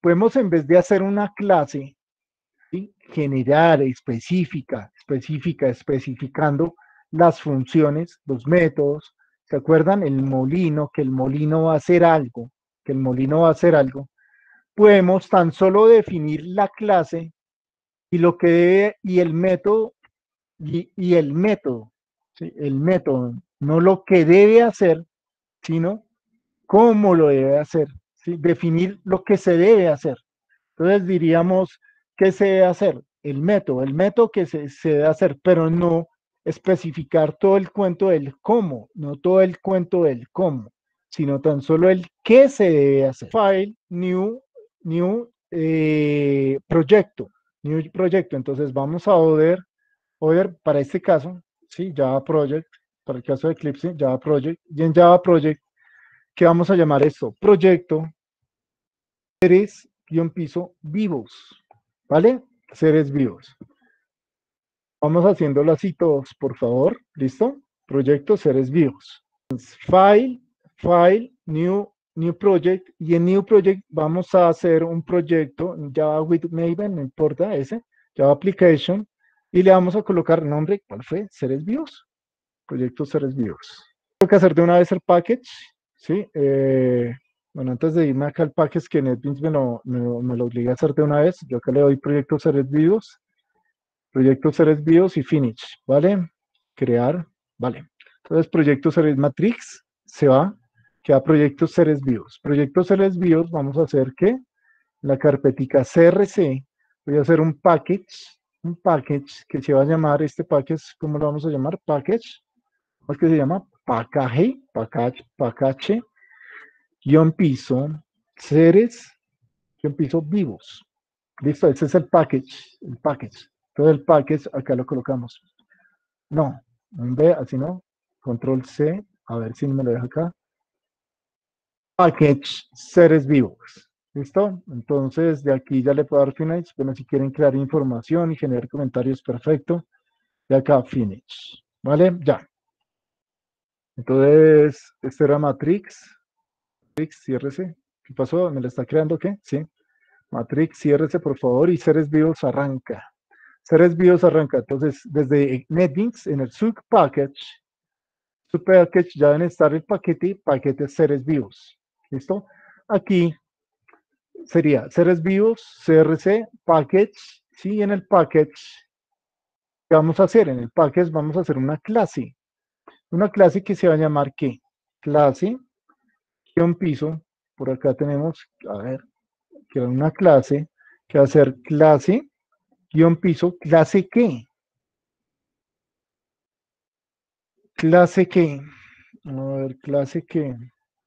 podemos en vez de hacer una clase, ¿sí? Generar especificando las funciones, los métodos. ¿Se acuerdan? El molino, que el molino va a hacer algo, que el molino va a hacer algo. Podemos tan solo definir la clase y lo que debe, y el método, y el método, ¿sí? El método, no lo que debe hacer, sino cómo lo debe hacer, ¿sí? Definir lo que se debe hacer. Entonces diríamos, ¿qué se debe hacer? El método que se debe hacer, pero no especificar todo el cuento del cómo, no todo el cuento del cómo, sino tan solo el qué se debe hacer. File, new proyecto, new proyecto. Entonces vamos a order para este caso, ¿sí? Java Project, para el caso de Eclipse, Java Project, y en Java Project, ¿qué vamos a llamar esto? Proyecto seres-piso vivos, ¿vale? Seres vivos. Vamos haciéndolo así todos, por favor. ¿Listo? Proyecto seres vivos. File, new project. Y en new project vamos a hacer un proyecto Java with Maven, no importa ese, Java application. Y le vamos a colocar nombre, ¿cuál fue? Seres vivos. Proyecto seres vivos. Tengo que hacer de una vez el package, ¿sí? Bueno, antes de irme acá al package que NetBeans me lo obliga a hacer de una vez, yo acá le doy proyecto seres vivos y finish, ¿vale? Crear, ¿vale? Entonces, proyecto seres matrix se va, queda proyectos seres vivos. Proyectos seres vivos, vamos a hacer que la carpetica CRC, voy a hacer un package que se va a llamar, este package, ¿cómo lo vamos a llamar? Package, ¿cómo es que se llama? Package, guión piso, seres, guión piso, vivos. Listo, ese es el package. Todo el package, acá lo colocamos. No, en B, así no. Control C, a ver si me lo deja acá. Package, seres vivos. ¿Listo? Entonces, de aquí ya le puedo dar finish. Bueno, si quieren crear información y generar comentarios, perfecto. De acá, finish. ¿Vale? Ya. Entonces, este era Matrix. Matrix, ciérrese. ¿Qué pasó? ¿Me lo está creando qué? Sí. Matrix, ciérrese, por favor. Y seres vivos arranca. Seres vivos arranca. Entonces, desde NetBeans, en el subpackage ya deben estar el paquete seres vivos. ¿Listo? Aquí sería seres vivos, CRC, package, ¿sí? En el package, ¿qué vamos a hacer? En el package vamos a hacer una clase que se va a llamar ¿qué? Clase, guión piso, por acá tenemos, a ver, que era una clase, que va a ser clase, guión piso, ¿clase qué? ¿Clase qué? A ver, clase qué.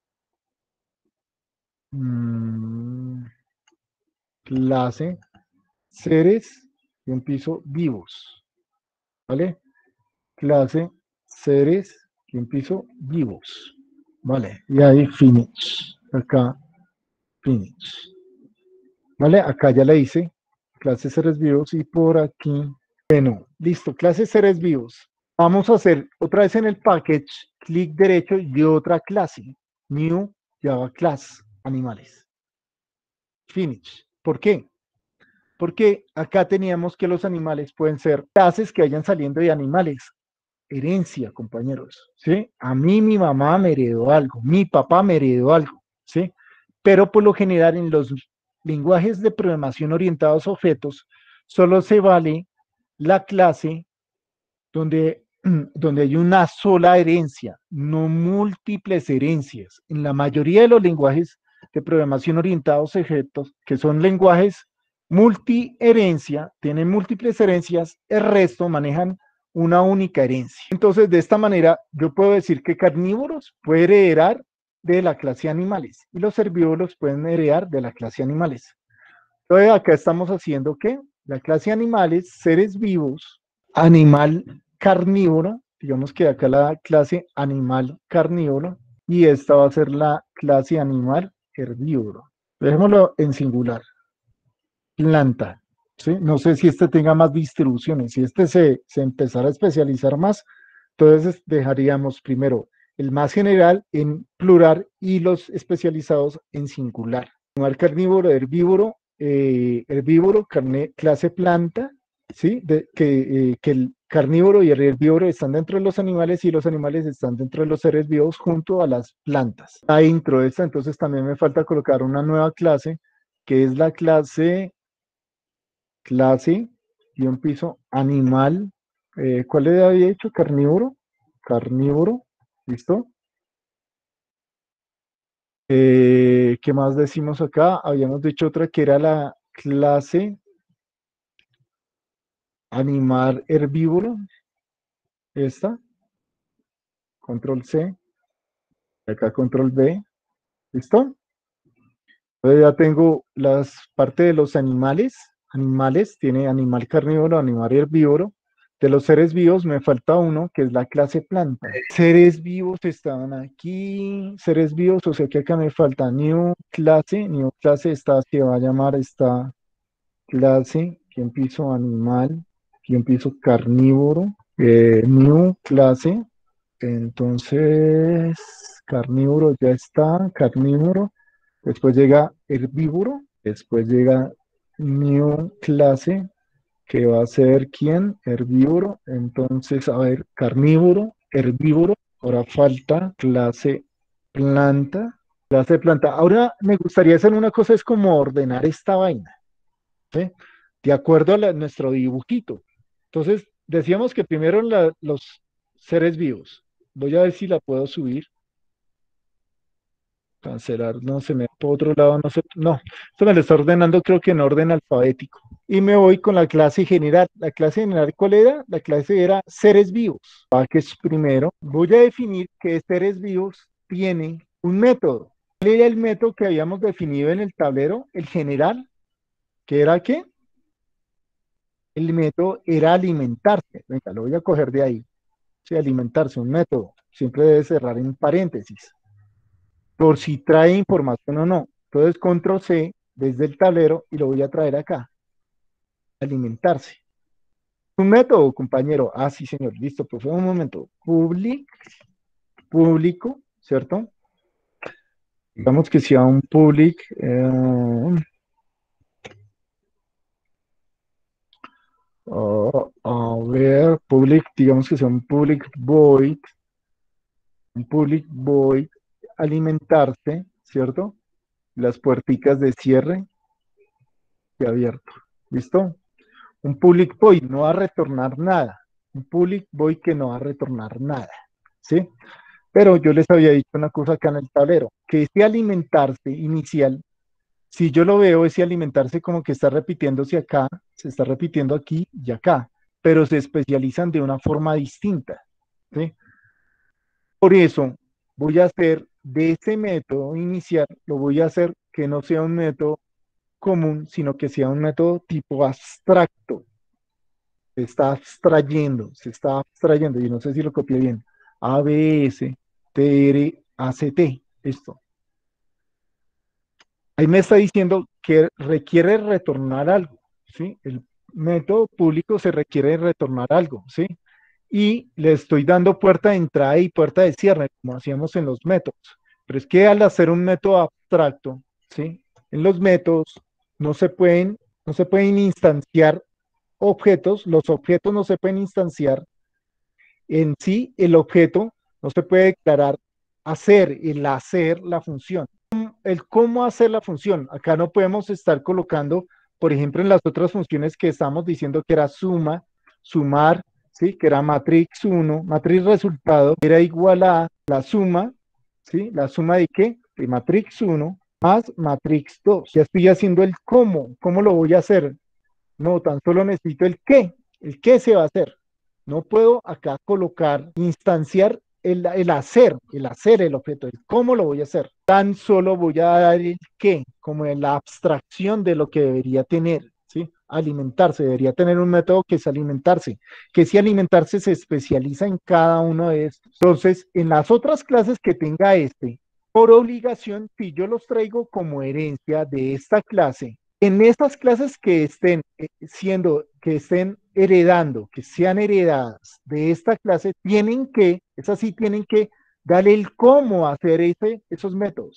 Clase, seres, guión piso, vivos, ¿vale? Clase, seres, guión piso, vivos, ¿vale? Y ahí finish, acá, finish, ¿vale? Acá ya le hice clase seres vivos y por aquí, bueno, listo, clase seres vivos. Vamos a hacer otra vez en el package, clic derecho y otra clase, new Java class, animales. Finish. ¿Por qué? Porque acá teníamos que los animales pueden ser clases que vayan saliendo de animales. Herencia, compañeros, ¿sí? A mí mi mamá me heredó algo, mi papá me heredó algo, ¿sí? Pero por lo general en los lenguajes de programación orientados a objetos, solo se vale la clase donde hay una sola herencia, no múltiples herencias. En la mayoría de los lenguajes de programación orientados a objetos, que son lenguajes multiherencia, tienen múltiples herencias, el resto manejan una única herencia. Entonces, de esta manera, yo puedo decir que carnívoros pueden heredar de la clase animales y los herbívoros pueden heredar de la clase animales. Entonces, acá estamos haciendo que la clase animales, seres vivos, animal carnívoro, digamos que acá la clase animal carnívoro y esta va a ser la clase animal herbívoro. Dejémoslo en singular. Planta. ¿Sí? No sé si este tenga más distribuciones. Si este se empezara a especializar más, entonces dejaríamos primero el más general en plural y los especializados en singular. Animal carnívoro, herbívoro, clase planta, ¿sí? Que el carnívoro y el herbívoro están dentro de los animales y los animales están dentro de los seres vivos junto a las plantas. La intro esta, entonces también me falta colocar una nueva clase, que es la clase, y un piso animal. ¿Cuál le había hecho? Carnívoro. Carnívoro. ¿Listo? ¿Qué más decimos acá? Habíamos dicho otra que era la clase animal herbívoro. Esta. Control C. Acá control V. ¿Listo? Entonces ya tengo las partes de los animales. Animales, tiene animal carnívoro, animal herbívoro. De los seres vivos me falta uno, que es la clase planta. Seres vivos estaban aquí. Seres vivos, o sea que acá me falta new clase. New clase esta se va a llamar esta clase. Aquí empiezo animal. Aquí empiezo carnívoro. New clase. Entonces, carnívoro ya está. Carnívoro. Después llega herbívoro. Después llega new clase, que va a ser quién, herbívoro. Entonces, a ver, carnívoro, herbívoro. Ahora falta clase planta. Clase planta. Ahora me gustaría hacer una cosa, es como ordenar esta vaina, ¿sí? De acuerdo a nuestro dibujito. Entonces, decíamos que primero los seres vivos. Voy a ver si la puedo subir. Cancelar, no se me va por otro lado, no sé, no, esto me lo está ordenando creo que en orden alfabético. Y me voy con la clase general. La clase general, ¿cuál era? La clase era seres vivos. Que es primero. Voy a definir que seres vivos tiene un método. ¿Cuál era el método que habíamos definido en el tablero? El general, que era ¿qué? El método era alimentarse. Venga, lo voy a coger de ahí. Sí, alimentarse, un método. Siempre debe cerrar en paréntesis, por si trae información o no. Entonces, control C desde el tablero y lo voy a traer acá. Alimentarse. Un método, compañero. Ah, sí, señor. Listo, pues un momento. Público, ¿cierto? Digamos que sea un public. A ver, public, digamos que sea un public void, alimentarse, ¿cierto? Las puerticas de cierre y abierto. ¿Listo? Un public void no va a retornar nada. Un public void que no va a retornar nada. ¿Sí? Pero yo les había dicho una cosa acá en el tablero, que ese alimentarse inicial, si yo lo veo, ese alimentarse como que está repitiéndose acá, se está repitiendo aquí y acá, pero se especializan de una forma distinta. ¿Sí? Por eso voy a hacer de ese método inicial, lo voy a hacer que no sea un método común, sino que sea un método tipo abstracto. Se está abstrayendo, y no sé si lo copié bien. ABS, TR, esto. Ahí me está diciendo que requiere retornar algo, ¿sí? El método público se requiere retornar algo, ¿sí? Y le estoy dando puerta de entrada y puerta de cierre, como hacíamos en los métodos. Pero es que al hacer un método abstracto, ¿sí? En los métodos no se pueden, no se pueden instanciar objetos, los objetos no se pueden instanciar en sí, el objeto no se puede declarar el hacer la función. El cómo hacer la función. Acá no podemos estar colocando, por ejemplo, en las otras funciones que estamos diciendo que era suma, sumar, ¿sí? Que era matrix 1, matrix resultado, era igual a la suma, ¿sí? ¿La suma de qué? De matrix 1 más matrix 2. Ya estoy haciendo el cómo lo voy a hacer. No, tan solo necesito el qué se va a hacer. No puedo acá colocar, instanciar el hacer el objeto, el cómo lo voy a hacer. Tan solo voy a dar el qué, como en la abstracción de lo que debería tener, ¿sí? Alimentarse, debería tener un método que es alimentarse, que si alimentarse se especializa en cada uno de estos. Entonces, en las otras clases que tenga por obligación, si yo los traigo como herencia de esta clase, en estas clases que estén que estén heredando, que sean heredadas de esta clase, esas sí tienen que darle el cómo hacer esos métodos.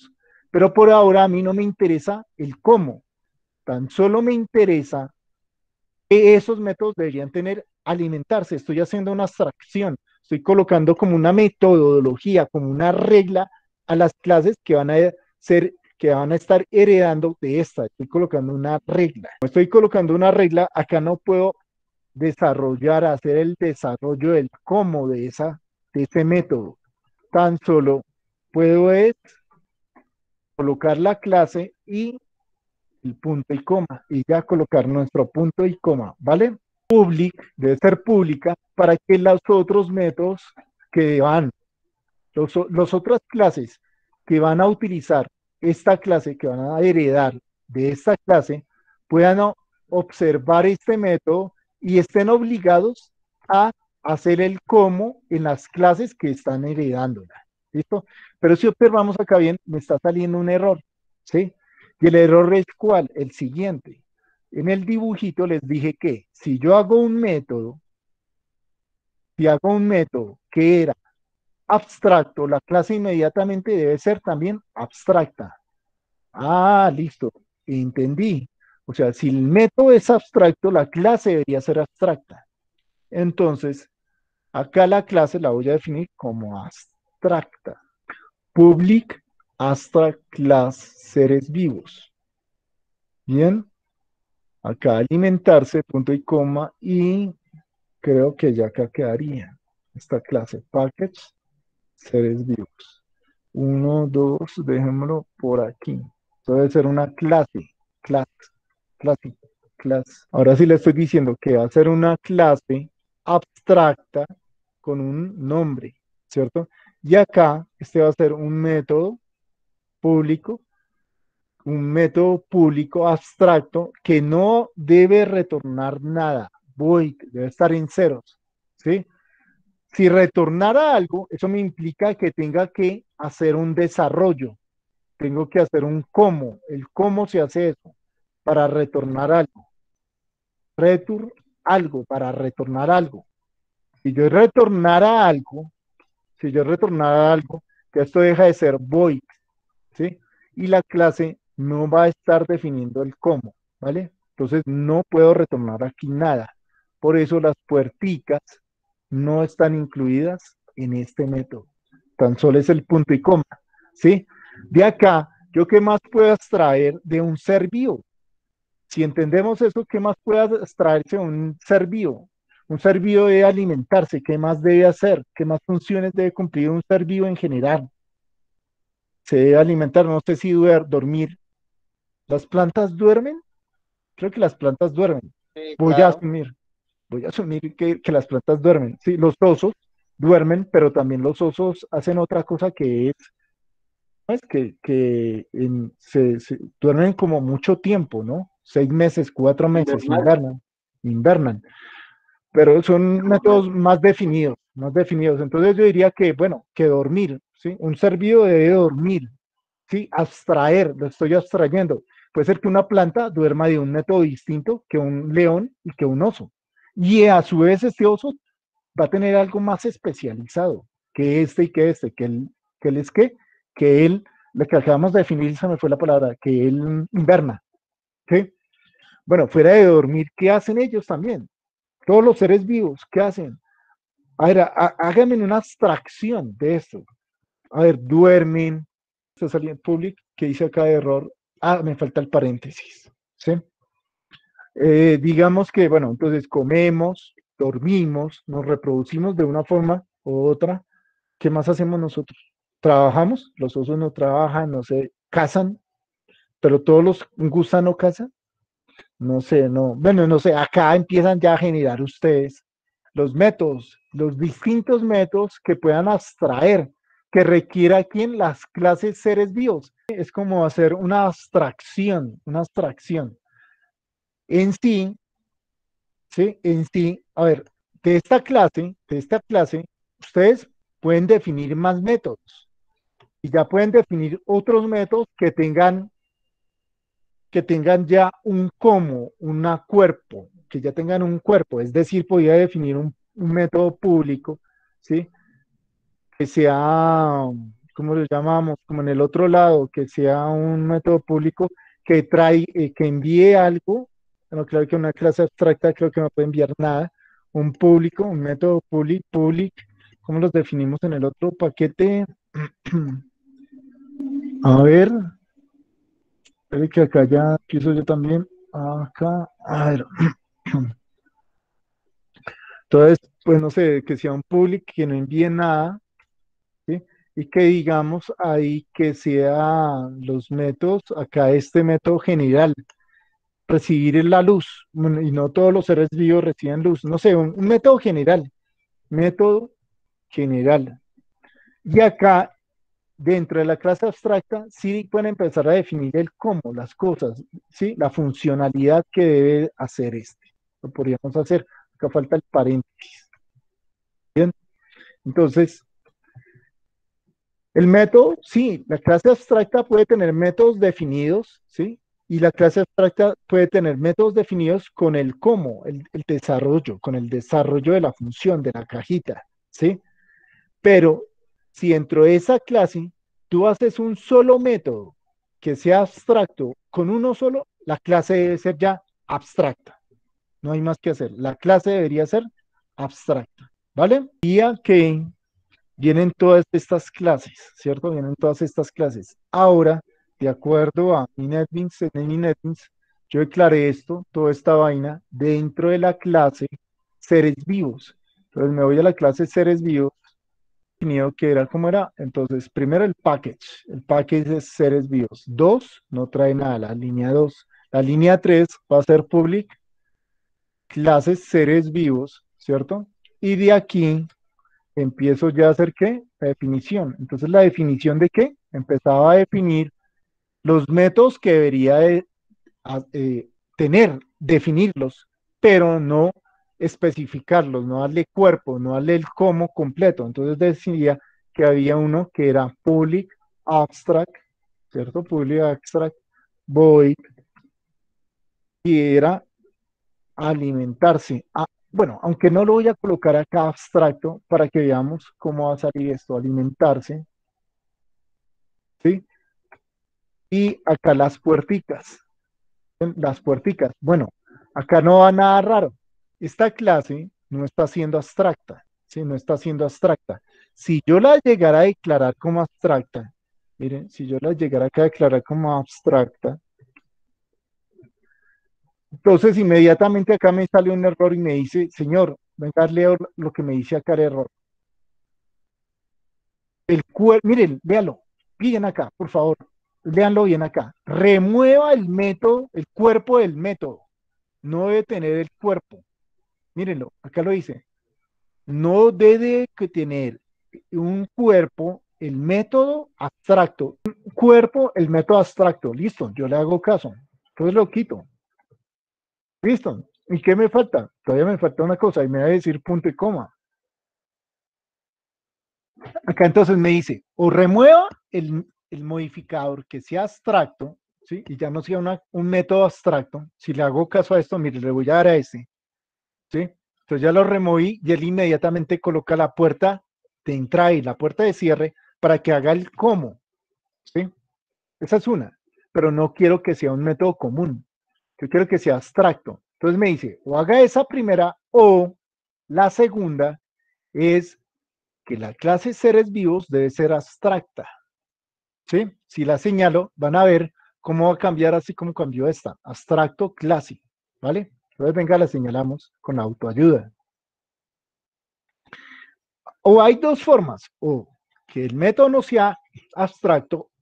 Pero por ahora a mí no me interesa el cómo, tan solo me interesa que esos métodos deberían tener, alimentarse. Estoy haciendo una abstracción, estoy colocando como una metodología, como una regla a las clases que van a ser, que van a estar heredando de esta. Estoy colocando una regla. Como estoy colocando una regla, acá no puedo desarrollar, hacer el desarrollo del cómo de ese método. Tan solo puedo es colocar la clase y el punto y coma, y ya colocar nuestro punto y coma, ¿vale? Public debe ser pública para que los otros métodos que van, los otras clases que van a utilizar esta clase, que van a heredar de esta clase, puedan observar este método y estén obligados a hacer el cómo en las clases que están heredándola. ¿Listo? Pero si observamos acá bien, me está saliendo un error. ¿Sí? Y el error es ¿cuál? El siguiente. En el dibujito les dije que si yo hago un método, si hago un método que era abstracto, la clase inmediatamente debe ser también abstracta. Ah, listo, entendí. O sea, si el método es abstracto, la clase debería ser abstracta. Entonces, acá la clase la voy a definir como abstracta. Public abstract class seres vivos. Bien, acá alimentarse, punto y coma, y creo que ya acá quedaría esta clase, package, seres vivos. Uno, dos, dejémoslo por aquí. Esto debe ser una clase, clase, clase, clase. Ahora sí le estoy diciendo que va a ser una clase abstracta con un nombre, ¿cierto? Y acá este va a ser público, un método público abstracto que no debe retornar nada, void, debe estar en ceros, ¿sí? Si retornara algo, eso me implica que tenga que hacer un desarrollo, tengo que hacer un cómo, el cómo se hace eso, para retornar algo, return algo, para retornar algo. Si yo retornara algo, si yo retornara algo, que esto deja de ser void, ¿sí? Y la clase no va a estar definiendo el cómo, ¿vale? Entonces no puedo retornar aquí nada. Por eso las puerticas no están incluidas en este método. Tan solo es el punto y coma, ¿sí? De acá, ¿yo qué más puedo extraer de un ser vivo? Si entendemos eso, ¿qué más puede extraerse de un ser vivo? Un ser vivo debe alimentarse, ¿qué más debe hacer? ¿Qué más funciones debe cumplir un ser vivo en general? Se debe alimentar, no sé si dormir. ¿Las plantas duermen? Creo que las plantas duermen. Sí, Voy a claro. asumir, voy a asumir que las plantas duermen. Sí, los osos duermen, pero también los osos hacen otra cosa que es, pues, se duermen como mucho tiempo, ¿no? 6 meses, 4 meses, Invernal. invernan, pero son métodos más definidos. Entonces yo diría que, bueno, que dormir, ¿sí? Un ser vivo debe dormir, ¿sí? Abstraer, lo estoy abstrayendo. Puede ser que una planta duerma de un método distinto que un león y que un oso. Y a su vez este oso va a tener algo más especializado que este y que este, que él es que él, lo que acabamos de definir, se me fue la palabra, que él inverna, ¿sí? Bueno, fuera de dormir, ¿qué hacen ellos también? Todos los seres vivos, ¿qué hacen? A ver, háganme una abstracción de esto. A ver, duermen, está saliendo public, que dice acá de error. Ah, me falta el paréntesis, ¿sí? Digamos que, bueno, entonces comemos, dormimos, nos reproducimos de una forma u otra. ¿Qué más hacemos nosotros? Trabajamos, los osos no trabajan, no sé, cazan, pero todos los gustan no cazan. No sé, no, bueno, no sé, acá empiezan ya a generar ustedes los métodos, los distintos métodos que puedan abstraer, que requiera aquí en las clases seres vivos. Es como hacer una abstracción, una abstracción. En sí, ¿sí? En sí, a ver, de esta clase, ustedes pueden definir más métodos y ya pueden definir otros métodos que tengan ya un cómo, un cuerpo, que ya tengan un cuerpo, es decir, podría definir un método público, ¿sí? Que sea, ¿cómo lo llamamos? Como en el otro lado, que sea un método público que trae, que envíe algo. Bueno, claro que una clase abstracta creo que no puede enviar nada. Un público, un método public, ¿cómo los definimos en el otro paquete? A ver, espere que acá ya empiezo yo también. Acá, a ver. Entonces, pues no sé, que sea un public que no envíe nada, ¿sí? Y que digamos ahí que sea los métodos, acá este método general, recibir la luz, bueno, y no todos los seres vivos reciben luz, no sé, un método general. Y acá, dentro de la clase abstracta, sí pueden empezar a definir el cómo, las cosas, ¿sí? La funcionalidad que debe hacer este. Lo podríamos hacer, acá falta el paréntesis. Bien, entonces, el método, sí, la clase abstracta puede tener métodos definidos, ¿sí? Y la clase abstracta puede tener métodos definidos con el cómo, el desarrollo, con el desarrollo de la función, de la cajita, ¿sí? Pero si dentro de esa clase tú haces un solo método que sea abstracto con uno solo, la clase debe ser ya abstracta. No hay más que hacer. La clase debería ser abstracta, ¿vale? Y que vienen todas estas clases, ¿cierto? Vienen todas estas clases. Ahora, de acuerdo a mi NetBeans, en mi NetBeans, yo declaré esto, toda esta vaina, dentro de la clase seres vivos. Entonces me voy a la clase seres vivos, definido que era como era. Entonces, primero el package es seres vivos. 2 no trae nada, la línea 2. La línea 3 va a ser public, clases seres vivos, ¿cierto? Y de aquí empiezo ya a hacer qué? La definición. Entonces, ¿la definición de qué? Empezaba a definir los métodos que debería de, tener, definirlos, pero no especificarlos, no darle cuerpo, no darle el cómo completo. Entonces decía que había uno que era public abstract, ¿cierto? Public abstract void, y era alimentarse. Ah, bueno, aunque no lo voy a colocar acá abstracto para que veamos cómo va a salir esto, alimentarse, ¿sí? Y acá las puerticas. Bueno, acá no va nada raro. Esta clase no está siendo abstracta, ¿sí? No está siendo abstracta. Si yo la llegara a declarar como abstracta, miren, si yo la llegara acá a declarar como abstracta, entonces inmediatamente acá me sale un error y me dice, señor, venga, leo lo que me dice acá el error. Miren, véanlo, bien acá, por favor, véanlo bien acá. Remueva el método, el cuerpo del método. No debe tener el cuerpo. Mírenlo, acá lo dice. No debe que tener un cuerpo, el método abstracto. Un cuerpo, el método abstracto. Listo, yo le hago caso. Entonces lo quito. Listo. ¿Y qué me falta? Todavía me falta una cosa y me va a decir punto y coma. Acá entonces me dice, o remueva el modificador que sea abstracto, ¿sí? Y ya no sea un método abstracto. Si le hago caso a esto, mire, le voy a dar a este, ¿sí? Entonces ya lo removí y él inmediatamente coloca la puerta de entrada y la puerta de cierre para que haga el cómo, ¿sí? Esa es una, pero no quiero que sea un método común, yo quiero que sea abstracto. Entonces me dice, o haga esa primera o la segunda es que la clase seres vivos debe ser abstracta, ¿sí? Si la señalo, van a ver cómo va a cambiar así como cambió esta, abstracto clase, ¿vale? Entonces venga, la señalamos con autoayuda. O hay dos formas, o que el método no sea abstracto,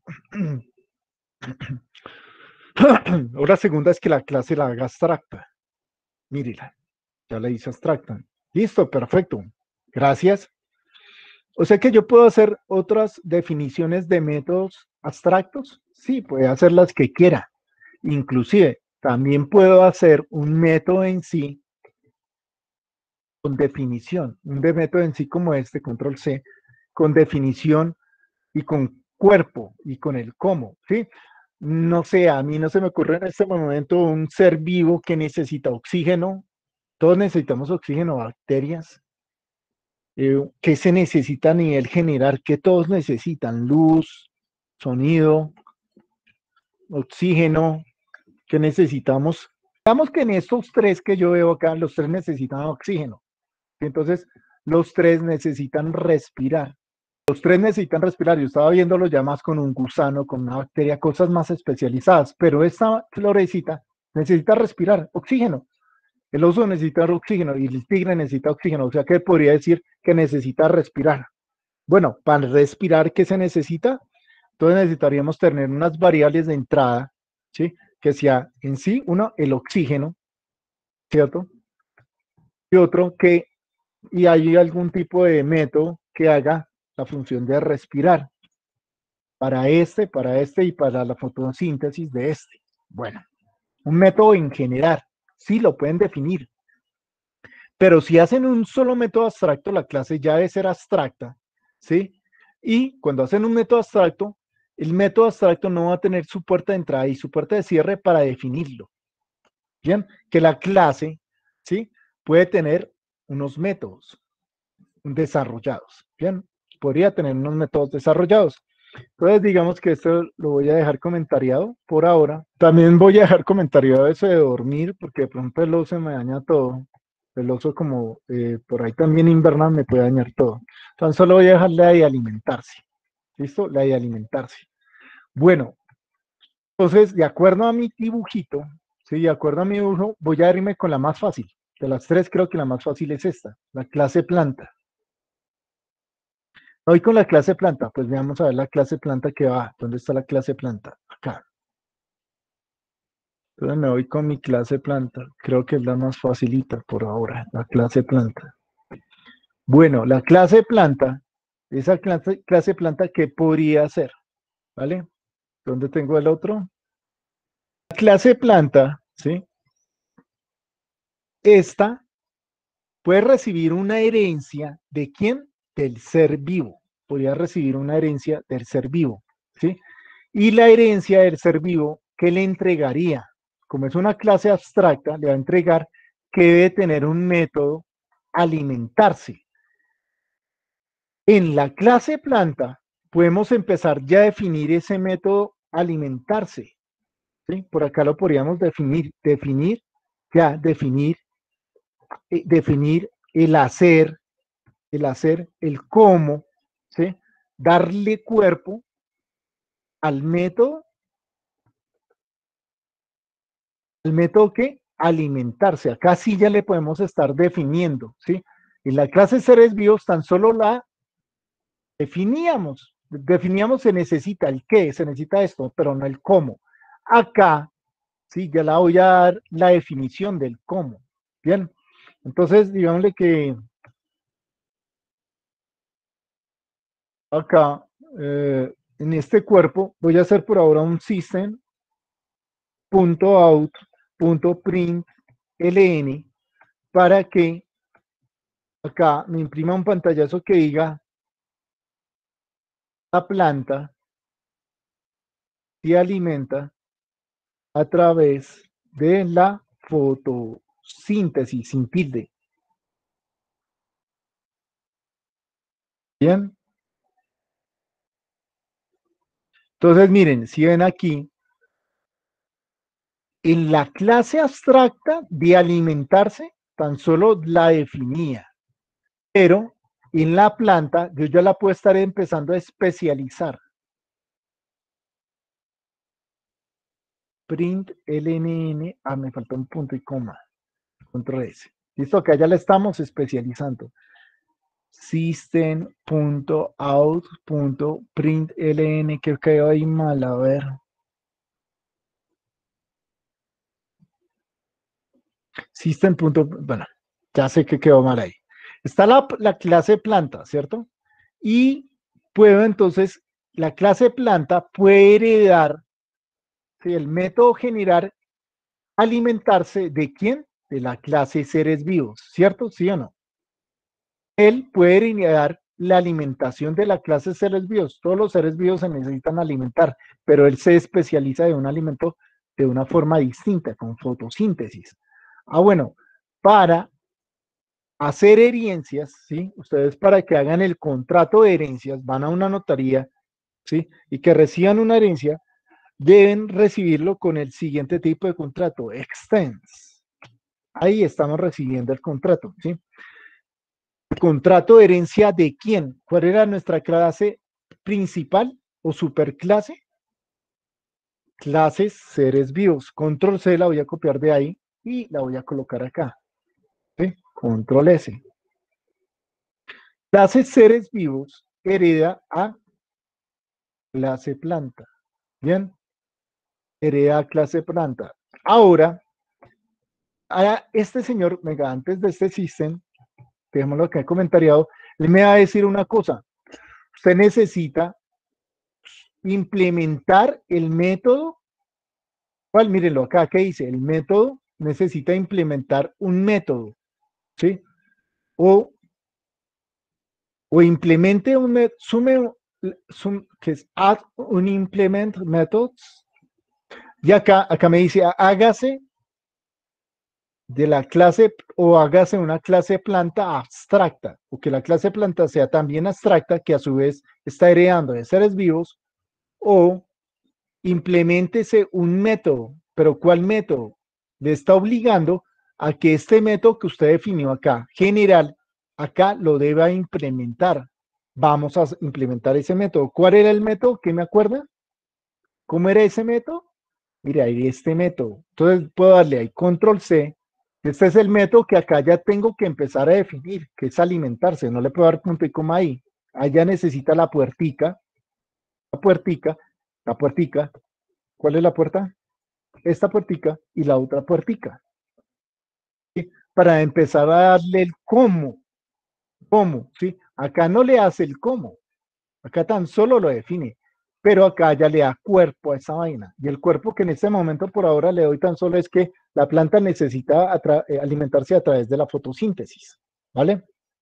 o la segunda es que la clase la haga abstracta. Mírela, ya la hice abstracta. Listo, perfecto. Gracias. O sea que yo puedo hacer otras definiciones de métodos abstractos. Sí, puede hacer las que quiera. Inclusive, también puedo hacer un método en sí con definición. Un de método en sí como este, control C, con definición y con cuerpo y con el cómo, ¿sí? No sé, a mí no se me ocurre en este momento un ser vivo que necesita oxígeno. Todos necesitamos oxígeno, bacterias. ¿Qué se necesita a nivel general? ¿Qué todos necesitan? Luz, sonido, oxígeno. ¿Qué necesitamos? Digamos que en estos tres que yo veo acá, los tres necesitan oxígeno. Entonces, los tres necesitan respirar. Los tres necesitan respirar. Yo estaba viéndolo ya más con un gusano, con una bacteria, cosas más especializadas, pero esta florecita necesita respirar oxígeno. El oso necesita oxígeno y el tigre necesita oxígeno. O sea que podría decir que necesita respirar. Bueno, para respirar, ¿qué se necesita? Entonces necesitaríamos tener unas variables de entrada, ¿sí? Que sea en sí, uno, el oxígeno, ¿cierto? Y otro, que y hay algún tipo de método que haga la función de respirar para este y para la fotosíntesis de este. Bueno, un método en general, sí lo pueden definir, pero si hacen un solo método abstracto, la clase ya debe ser abstracta, ¿sí? Y cuando hacen un método abstracto, el método abstracto no va a tener su puerta de entrada y su puerta de cierre para definirlo. Bien, que la clase, ¿sí? Puede tener unos métodos desarrollados. Bien, podría tener unos métodos desarrollados. Entonces, digamos que esto lo voy a dejar comentariado por ahora. También voy a dejar comentariado eso de dormir, porque de pronto el oso me daña todo. El oso como por ahí también invernal me puede dañar todo. Entonces, solo voy a dejarle ahí alimentarse. ¿Listo? La de alimentarse. Bueno, entonces, de acuerdo a mi dibujito, sí, de acuerdo a mi dibujo, voy a irme con la más fácil. De las tres, creo que la más fácil es esta, la clase planta. Voy con la clase planta, pues veamos a ver la clase planta que va. ¿Dónde está la clase planta? Acá. Entonces me voy con mi clase planta. Creo que es la más facilita por ahora, la clase planta. Bueno, la clase planta, esa clase planta, ¿qué podría ser? ¿Vale? ¿Dónde tengo el otro? La clase planta, ¿sí? Esta puede recibir una herencia ¿de quién? Del ser vivo. Podría recibir una herencia del ser vivo, ¿sí? Y la herencia del ser vivo, ¿qué le entregaría? Como es una clase abstracta, le va a entregar que debe tener un método alimentarse. En la clase planta podemos empezar ya a definir ese método alimentarse. ¿Sí? Por acá lo podríamos definir, definir el hacer, el cómo, ¿sí? Darle cuerpo al método. El método que alimentarse. Acá sí ya le podemos estar definiendo, ¿sí? En la clase seres vivos tan solo la definíamos se necesita el qué, se necesita esto, pero no el cómo. Acá, sí, ya la voy a dar la definición del cómo. Bien, entonces digámosle que acá, en este cuerpo, voy a hacer por ahora un system.out.println para que acá me imprima un pantallazo que diga la planta se alimenta a través de la fotosíntesis sin tilde. Bien. Entonces, miren, si ven aquí, en la clase abstracta de alimentarse, tan solo la definía, pero en la planta yo ya la puedo estar empezando a especializar. Print lnn, me falta un punto y coma, control S. Listo, acá ya la estamos especializando. System.out.println, que quedó ahí mal, a ver. System. Bueno, ya sé que quedó mal ahí. Está la clase planta, ¿cierto? Y puedo entonces, la clase planta puede heredar, ¿sí? El método generar, alimentarse ¿de quién? De la clase seres vivos, ¿cierto? ¿Sí o no? Él puede heredar la alimentación de la clase seres vivos. Todos los seres vivos se necesitan alimentar, pero él se especializa de un alimento de una forma distinta, con fotosíntesis. Ah, bueno, para hacer herencias, ¿sí? Ustedes para que hagan el contrato de herencias van a una notaría, ¿sí? Y que reciban una herencia, deben recibirlo con el siguiente tipo de contrato, extens. Ahí estamos recibiendo el contrato, ¿sí? ¿El contrato de herencia de quién? ¿Cuál era nuestra clase principal o superclase? Clases seres vivos. Control C la voy a copiar de ahí y la voy a colocar acá. ¿Sí? Control S. Clases seres vivos hereda a clase planta. Bien, hereda a clase planta. Ahora, a este señor, venga, antes de este system, dejémoslo acá comentariado, él me va a decir una cosa. Usted necesita implementar el método. ¿Cuál? Mírenlo acá, ¿qué dice? El método necesita implementar un método, ¿sí? O, o implemente un método, que es add un implement methods. Y acá me dice, hágase de la clase o hágase una clase planta abstracta, o que la clase planta sea también abstracta, que a su vez está heredando de seres vivos, o implementese un método. ¿Pero cuál método? Le está obligando a que este método que usted definió acá, general, acá lo deba implementar. Vamos a implementar ese método. ¿Cuál era el método? ¿Qué me acuerda? ¿Cómo era ese método? Mira, ahí este método. Entonces puedo darle ahí control C. Este es el método que acá ya tengo que empezar a definir, que es alimentarse. No le puedo dar punto y coma ahí. Allá necesita la puertica, la puertica, la puertica. ¿Cuál es la puerta? Esta puertica y la otra puertica. ¿Sí? Para empezar a darle el cómo. ¿Cómo? ¿Sí? Acá no le hace el cómo. Acá tan solo lo define. Pero acá ya le da cuerpo a esa vaina. Y el cuerpo que en este momento por ahora le doy tan solo es que la planta necesita alimentarse a través de la fotosíntesis. ¿Vale?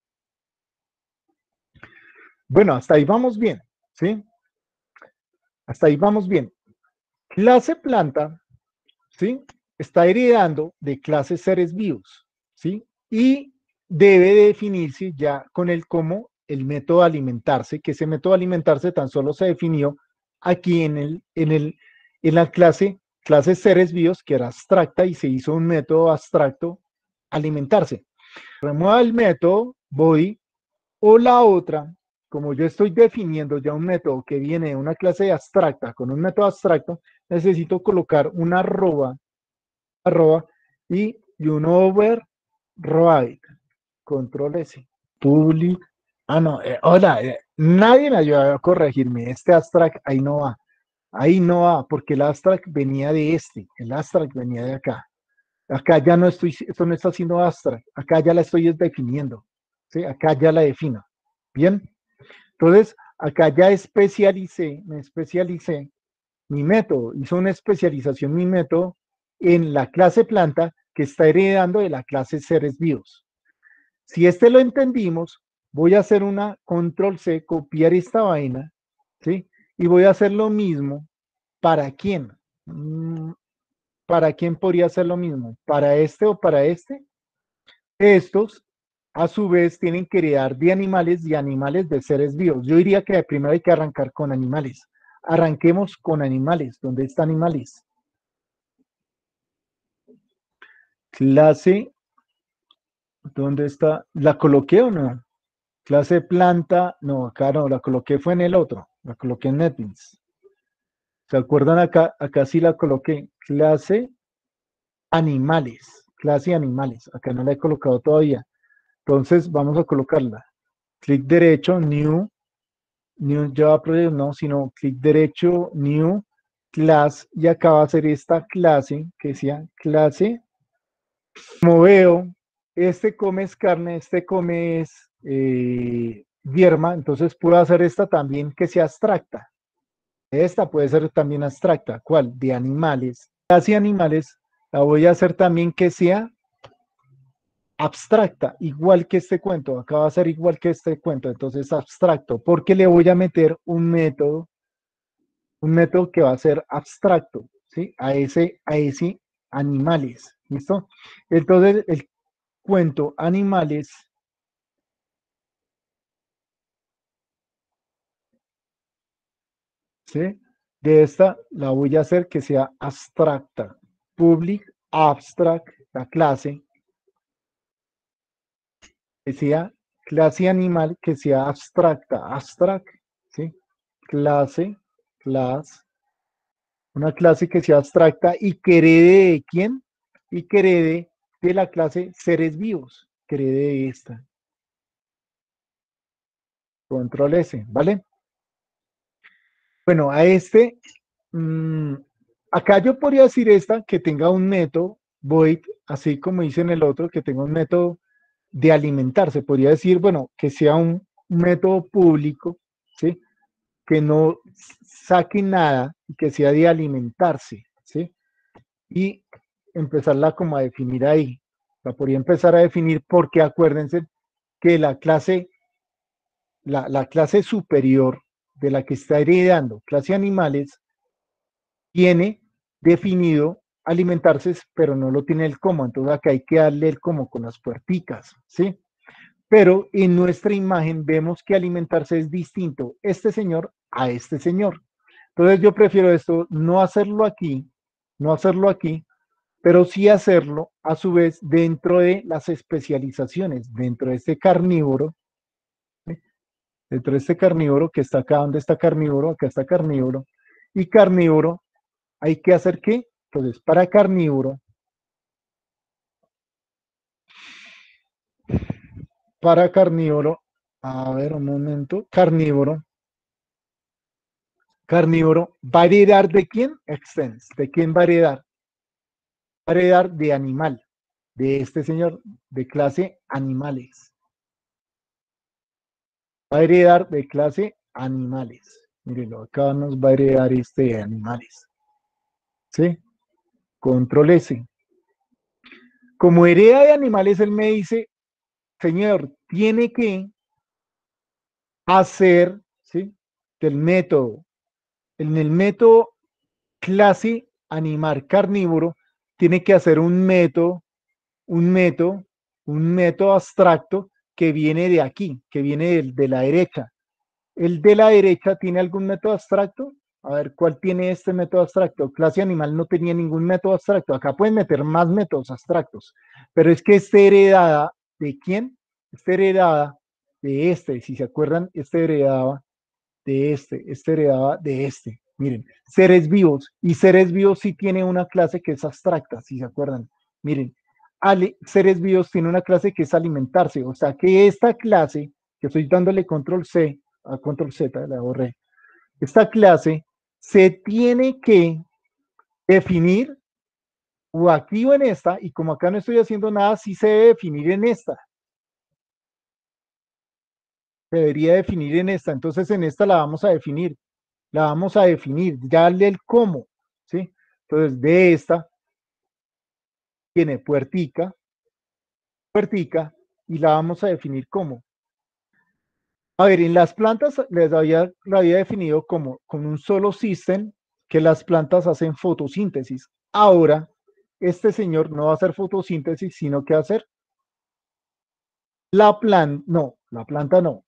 Bueno, hasta ahí vamos bien. ¿Sí? Hasta ahí vamos bien. Clase planta, ¿sí? Está heredando de clases seres vivos, ¿sí? Y debe definirse ya con el cómo el método de alimentarse, que ese método de alimentarse tan solo se definió aquí en la clase seres vivos, que era abstracta y se hizo un método abstracto alimentarse. Remueva el método body o la otra, como yo estoy definiendo ya un método que viene de una clase abstracta con un método abstracto, necesito colocar una arroba y un override, control S, public, no, hola, nadie me ayuda a corregirme, este abstract ahí no va, porque el abstract venía de el abstract venía de acá ya no estoy, esto no está haciendo abstract, acá ya la estoy definiendo, ¿sí? Acá ya la defino, ¿bien? Entonces, acá ya me especialicé mi método, hizo una especialización mi método en la clase planta que está heredando de la clase seres vivos. Si este lo entendimos, voy a hacer una control C, copiar esta vaina, ¿sí? Y voy a hacer lo mismo. ¿Para quién? ¿Para quién podría hacer lo mismo? ¿Para este o para este? Estos, a su vez, tienen que heredar de animales y animales de seres vivos. Yo diría que primero hay que arrancar con animales. Arranquemos con animales. ¿Dónde están animales? Clase, ¿dónde está? ¿La coloqué o no? Clase planta, no, acá no, la coloqué fue en el otro, la coloqué en NetBeans. ¿Se acuerdan acá? Acá sí la coloqué. Clase animales. Acá no la he colocado todavía. Entonces vamos a colocarla. Clic derecho, new Java Project, no, sino clic derecho, new class, y acá va a ser esta clase que sea clase. Como veo, este come es carne, este come es vierma, entonces puedo hacer esta también que sea abstracta. Esta puede ser también abstracta. ¿Cuál? De animales. Casi animales, la voy a hacer también que sea abstracta, igual que este cuento. Acá va a ser igual que este cuento, entonces abstracto, porque le voy a meter un método que va a ser abstracto, ¿sí? A ese animales, ¿listo? Entonces, el cuento animales ¿sí? De esta la voy a hacer que sea abstracta. Public abstract, la clase, que sea clase animal, que sea abstracta. Abstract, ¿sí? Clase, class, una clase que sea abstracta y que herede de quién? Y que herede de la clase seres vivos, que herede de esta. Control S, ¿vale? Bueno, a este, mmm, acá yo podría decir esta que tenga un método void, así como dice en el otro, que tenga un método de alimentarse. Podría decir, bueno, que sea un método público, ¿sí? Que no saque nada y que sea de alimentarse, ¿sí? Y empezarla como a definir ahí. La podría empezar a definir porque acuérdense que la clase superior de la que está heredando, clase animales, tiene definido alimentarse, pero no lo tiene el cómo. Entonces acá hay que darle el cómo con las puerticas, ¿sí? Pero en nuestra imagen vemos que alimentarse es distinto este señor a este señor. Entonces yo prefiero esto, no hacerlo aquí, no hacerlo aquí, pero sí hacerlo a su vez dentro de las especializaciones, dentro de este carnívoro, ¿sí? Dentro de este carnívoro que está acá, ¿dónde está carnívoro? Acá está carnívoro. Y carnívoro, hay que hacer qué? Entonces, para carnívoro, a ver un momento, carnívoro, ¿va a heredar de quién? Extens, ¿de quién va a heredar? Va a heredar de animal, de este señor, de clase animales. Va a heredar de clase animales. Mírenlo, acá nos va a heredar este de animales. ¿Sí? Control S. Como hereda de animales, él me dice, señor, tiene que hacer, ¿sí? Del método. En el método clase animal carnívoro, tiene que hacer un método, un método abstracto que viene de aquí, que viene de la derecha. ¿El de la derecha tiene algún método abstracto? A ver, ¿cuál tiene este método abstracto? Clase animal no tenía ningún método abstracto. Acá pueden meter más métodos abstractos, pero es que este heredada de quién? Este heredada de este, si se acuerdan, este heredaba de este heredaba de este. Miren, seres vivos, y seres vivos sí tiene una clase que es abstracta, si se acuerdan. Miren, seres vivos tiene una clase que es alimentarse, o sea que esta clase, que estoy dándole control C, a control Z, la borré, esta clase se tiene que definir o aquí o en esta, y como acá no estoy haciendo nada, sí se debe definir en esta. Se debería definir en esta, entonces en esta la vamos a definir, ya darle el cómo, ¿sí? Entonces, de esta tiene puertica, puertica, y la vamos a definir como. A ver, en las plantas la había definido como con un solo system que las plantas hacen fotosíntesis. Ahora, este señor no va a hacer fotosíntesis, sino que va a hacer la planta no.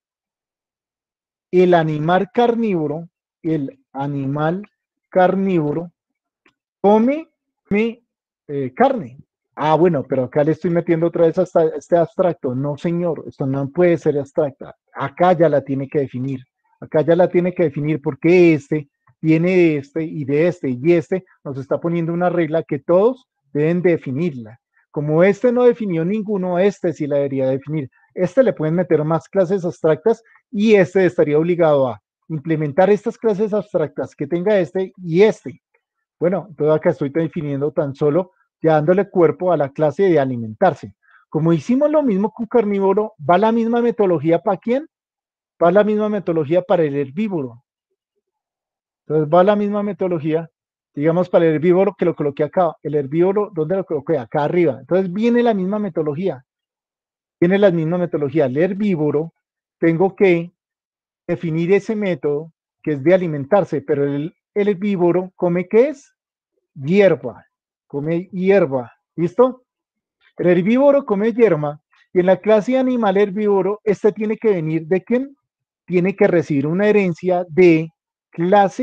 El animal carnívoro come, carne. Ah, bueno, pero acá le estoy metiendo otra vez hasta este abstracto. No, señor, esto no puede ser abstracta. Acá ya la tiene que definir. Acá ya la tiene que definir porque este viene de este y de este y este nos está poniendo una regla que todos deben definirla. Como este no definió ninguno, este sí la debería definir. Este le pueden meter más clases abstractas y este estaría obligado a implementar estas clases abstractas que tenga este y este. Bueno, entonces acá estoy definiendo tan solo ya dándole cuerpo a la clase de alimentarse. Como hicimos lo mismo con carnívoro, va la misma metodología para quién? Va la misma metodología para el herbívoro. Entonces va la misma metodología, digamos, para el herbívoro que lo coloqué acá. El herbívoro, ¿dónde lo coloqué? Acá arriba. Entonces viene la misma metodología. Viene la misma metodología. El herbívoro, tengo que definir ese método que es de alimentarse, pero el herbívoro come ¿qué es? Hierba, come hierba, ¿listo? El herbívoro come hierba y en la clase animal herbívoro, este tiene que venir de quién? Tiene que recibir una herencia de clase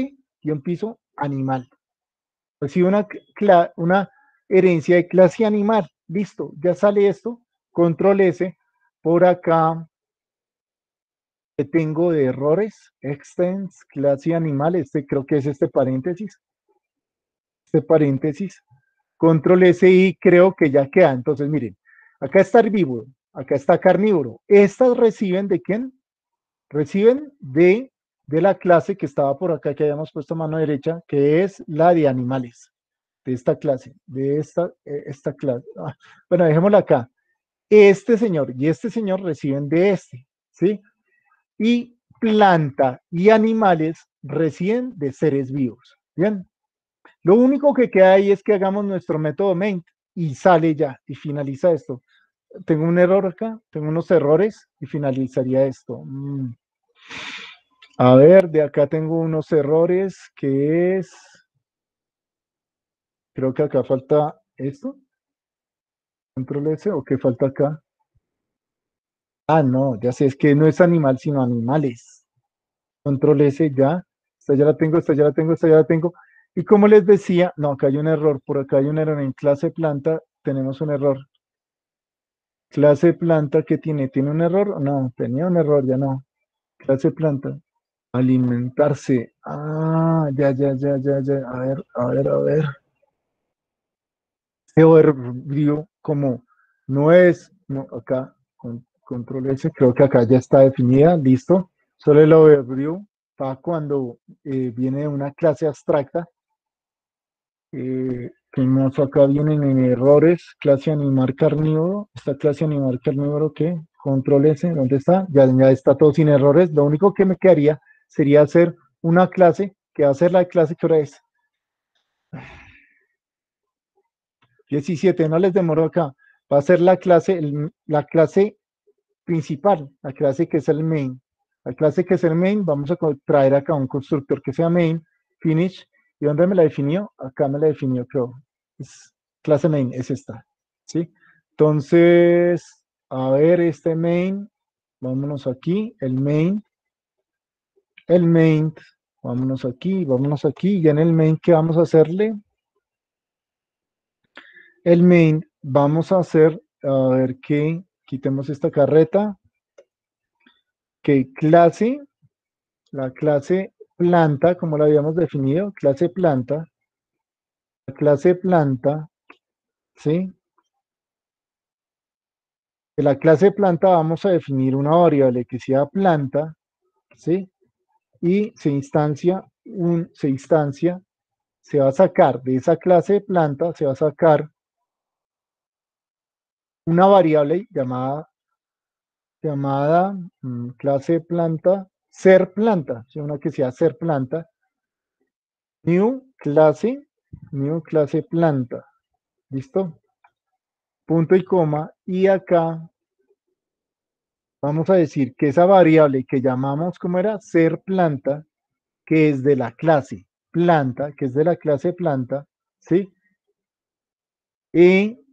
piso, animal. Recibe una herencia de clase animal. Listo, ya sale esto. Control S. Por acá, que tengo de errores? Extends, clase animal. Este creo que es este paréntesis. Este paréntesis. Control S y creo que ya queda. Entonces, miren, acá está herbívoro, acá está carnívoro. Estas reciben de quién? Reciben de la clase que estaba por acá, que habíamos puesto a mano derecha, que es la de animales, de esta clase, de esta clase. Bueno, dejémosla acá. Este señor y este señor reciben de este, ¿sí? Y planta y animales reciben de seres vivos, ¿bien? Lo único que queda ahí es que hagamos nuestro método main y sale ya y finaliza esto. Tengo un error acá, tengo unos errores y finalizaría esto. A ver, de acá tengo unos errores que es, creo que acá falta esto, control S, o qué falta acá. Ah, no, ya sé, es que no es animal, sino animales. Control S ya, esta ya la tengo, esta ya la tengo, esta ya la tengo. Y como les decía, no, acá hay un error, por acá hay un error en clase planta, tenemos un error. Clase planta que tiene un error, no, tenía un error, ya no. Clase planta, alimentarse. Ah, ya. A ver, a ver, a ver. Este overview como no es, no, acá, control S, creo que acá ya está definida, listo. Solo el overview para cuando viene una clase abstracta. Tenemos acá vienen en errores, clase animal carnívoro. Esta clase animal carnívoro, ¿qué? Control S, ¿dónde está? Ya está todo sin errores. Lo único que me quedaría sería hacer una clase, que va a ser la clase que ahora es 17, no les demoro acá. Va a ser la clase, la clase principal, la clase que es el main. La clase que es el main, vamos a traer acá un constructor que sea main, finish. ¿Y dónde me la definió? Acá me la definió, creo. Es, clase main es esta, ¿sí? Entonces, a ver, este main, vámonos aquí, el main, vámonos aquí, y en el main, ¿qué vamos a hacerle? El main, vamos a hacer, a ver qué, quitemos esta carreta, que clase, la clase planta, como la habíamos definido, clase planta, la clase planta, ¿sí? De la clase planta vamos a definir una variable que sea planta, ¿sí? Y se va a sacar de esa clase de planta, se va a sacar una variable llamada clase planta, ser planta, ¿sí? Una que sea ser planta, new clase, new clase planta, ¿listo? Punto y coma, y acá vamos a decir que esa variable que llamamos, ¿cómo era? Ser planta, que es de la clase planta, que es de la clase planta, ¿sí? Y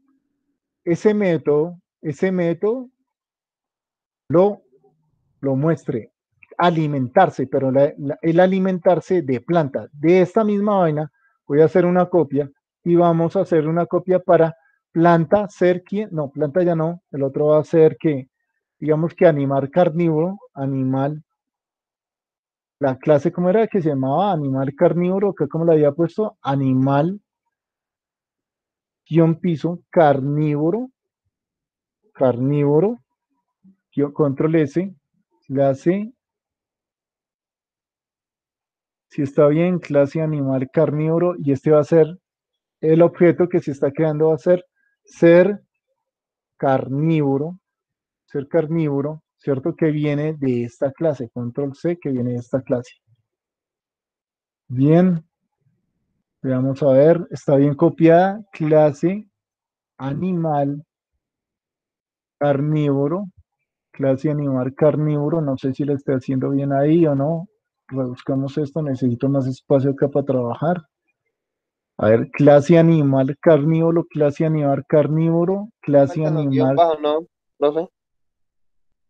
ese método lo, lo muestre, alimentarse, pero el alimentarse de planta. De esta misma vaina voy a hacer una copia y vamos a hacer una copia para planta, ser quien, no, planta ya no, el otro va a ser que, digamos que animal carnívoro, animal, la clase, ¿cómo era que se llamaba? Animal carnívoro, que como la había puesto, animal guión piso, carnívoro, control S, clase, si está bien, clase animal carnívoro, y este va a ser el objeto que se está creando, va a ser carnívoro, ser carnívoro, ¿cierto? Que viene de esta clase, control C, que viene de esta clase. Bien, vamos a ver, está bien copiada, clase animal carnívoro, clase animal carnívoro, no sé si lo estoy haciendo bien ahí o no. Rebuscamos esto, necesito más espacio acá para trabajar. A ver, clase animal carnívoro, clase Faltan los guiones animal, bajos, ¿no, profe?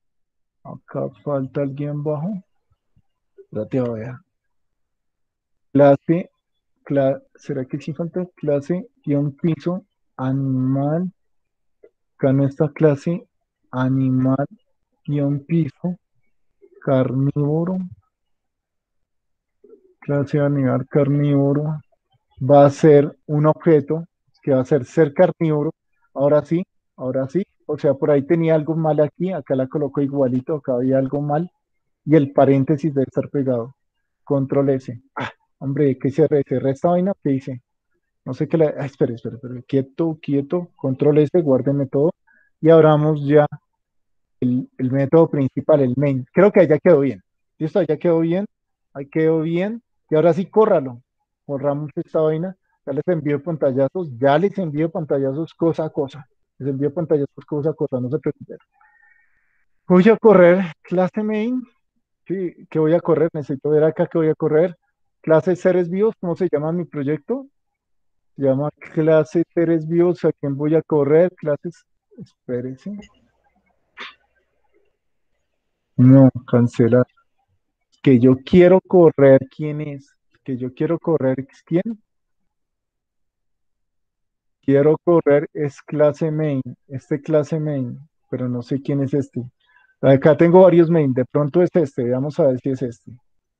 acá falta alguien bajo. Espérate, voy a ver. Clase, ¿será que sí falta? Clase, guión piso, animal. Acá no está clase, animal, guión piso, carnívoro. Clase animal carnívoro. Va a ser un objeto que va a ser carnívoro. Ahora sí, ahora sí. O sea, por ahí tenía algo mal aquí, acá la coloco igualito, acá había algo mal. Y el paréntesis debe estar pegado. Control S. Ah, hombre, ¿qué cerré esta vaina? ¿Qué hice? No sé qué la. Ah, espere. Quieto, quieto. Control S, guárdenme todo. Y abramos ya el método principal, el main. Creo que ahí ya quedó bien. Listo, ahí ya quedó bien. Ahí quedó bien. Y ahora sí, córralo. Corramos esta vaina. Ya les envío pantallazos. Ya les envío pantallazos cosa a cosa. Les envío pantallazos cosa a cosa. No se preocupen. Voy a correr clase main. Sí, ¿qué voy a correr? Necesito ver acá que voy a correr. Clase seres vivos. ¿Cómo se llama mi proyecto? Se llama clase seres vivos. ¿A quién voy a correr? Clases. Espérese. No, cancelar. Que yo quiero correr, ¿quién es? Que yo quiero correr, ¿es ¿quién? Quiero correr es clase main, este clase main, pero no sé quién es este. Acá tengo varios main, de pronto es este, vamos a ver si es este.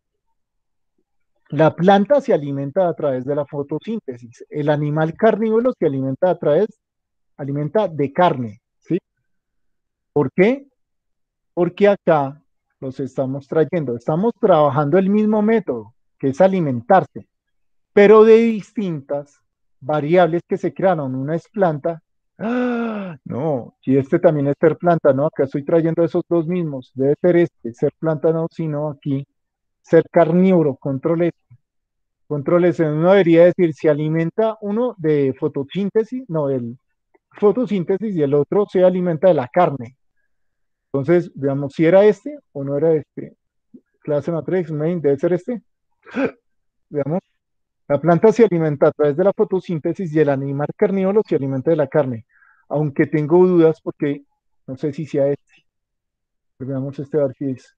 La planta se alimenta a través de la fotosíntesis. El animal carnívoro se alimenta alimenta de carne, ¿sí? ¿Por qué? Porque acá los estamos trayendo, estamos trabajando el mismo método, que es alimentarse, pero de distintas variables que se crearon. Una es planta. ¡Ah! No, y este también es ser planta, ¿no? Acá estoy trayendo esos dos mismos. Debe ser este, ser planta, no, sino aquí, ser carnívoro, controles. Controles, uno debería decir si alimenta uno de fotosíntesis, no, del fotosíntesis y el otro se alimenta de la carne. Entonces, veamos si era este o no era este. Clase matrix, main, debe ser este. Veamos. La planta se alimenta a través de la fotosíntesis y el animal carnívoro se alimenta de la carne. Aunque tengo dudas porque no sé si sea este. Pero veamos este a ver si es.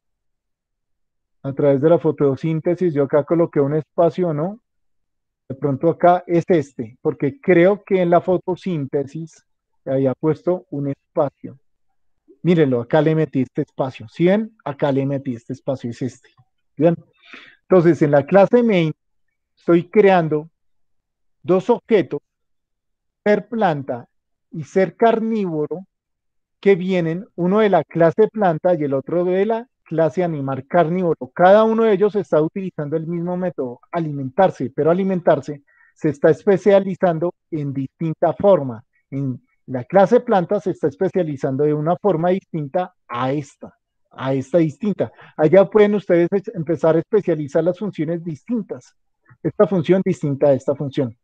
A través de la fotosíntesis, yo acá coloqué un espacio, o ¿no? De pronto acá es este, porque creo que en la fotosíntesis había puesto un espacio. Mírenlo, acá le metí este espacio. ¿Sí ven? Acá le metí este espacio, es este. Bien. Entonces, en la clase main estoy creando dos objetos, ser planta y ser carnívoro, que vienen, uno de la clase planta y el otro de la clase animal carnívoro. Cada uno de ellos está utilizando el mismo método, alimentarse, pero alimentarse se está especializando en distinta forma. En la clase planta se está especializando de una forma distinta a esta distinta. Allá pueden ustedes empezar a especializar las funciones distintas. Esta función distinta a esta función.